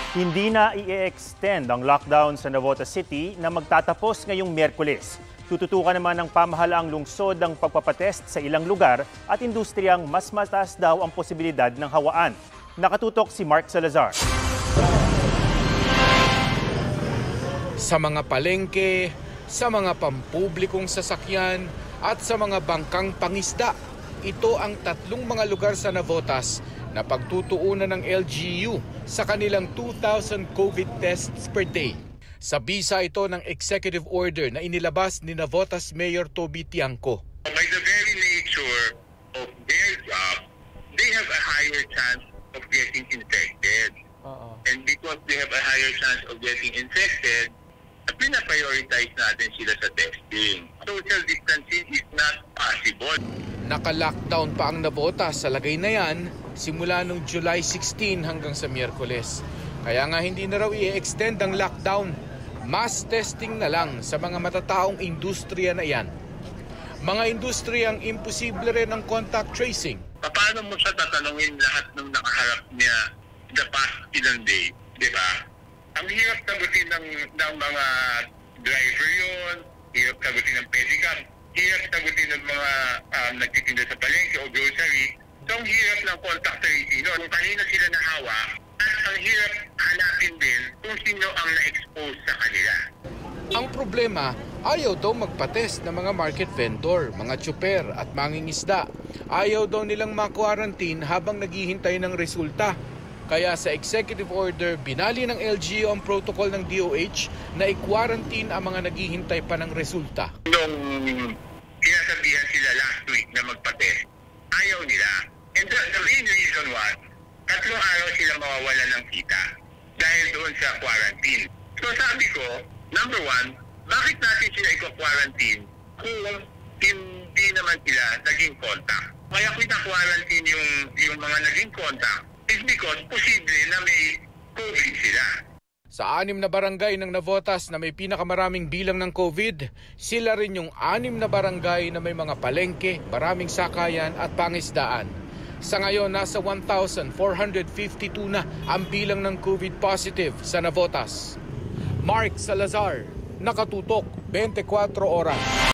Hindi na i-extend ang lockdown sa Navotas City na magtatapos ngayong Miyerkules. Tututukan naman ng pamahalaang lungsod ang pagpapatest sa ilang lugar at industriyang mas mataas daw ang posibilidad ng hawaan. Nakatutok si Mark Salazar. Sa mga palengke, sa mga pampublikong sasakyan at sa mga bangkang pangisda, ito ang tatlong mga lugar sa Navotas na pagtutuunan ng LGU sa kanilang 2,000 COVID tests per day. Sa bisa ito ng executive order na inilabas ni Navotas Mayor Toby Tiangco. By the very nature of their job, they have a higher chance of getting infected. And because they have a higher chance of getting infected, pina-prioritize natin sila sa testing. Social distancing is not possible. Naka-lockdown pa ang Navotas sa lagay na yan simula noong July 16 hanggang sa Miyerkules. Kaya nga hindi na raw i-extend ang lockdown. Mass testing na lang sa mga matataong industriya na yan. Mga industriyang imposible rin ang contact tracing. Paano mo siya tatanungin lahat ng nakaharap niya the past ilang days, di ba? Ang hirap sagutin ng mga driver yon, hirap sagutin ng pedicab, hirap sagutin ng mga nagtitinda sa palengke o grocery. So ang hirap ng contact tracing noon. Kanina sila nahawa at ang hirap hanapin din kung sino ang na-expose sa kanila. Ang problema, ayaw daw magpatest ng mga market vendor, mga tsuper at mangingisda. Ayaw daw nilang ma-quarantine habang naghihintay ng resulta. Kaya sa executive order, binali ng LGU ang protocol ng DOH na i-quarantine ang mga naghihintay pa ng resulta. Nung sinasabihan sila last week na magpa-test, ayaw nila. And the main reason was, 3 araw sila mawawalan ng kita dahil doon sa quarantine. So sabi ko, number 1, bakit natin sila i-quarantine kung hindi naman sila naging contact? Kaya kita-quarantine yung mga naging contact is because posible na may COVID sila. Sa 6 na barangay ng Navotas na may pinakamaraming bilang ng COVID, sila rin yung 6 na barangay na may mga palengke, maraming sakayan at pangisdaan. Sa ngayon, nasa 1,452 na ang bilang ng COVID positive sa Navotas. Mark Salazar, Nakatutok, 24 Oras.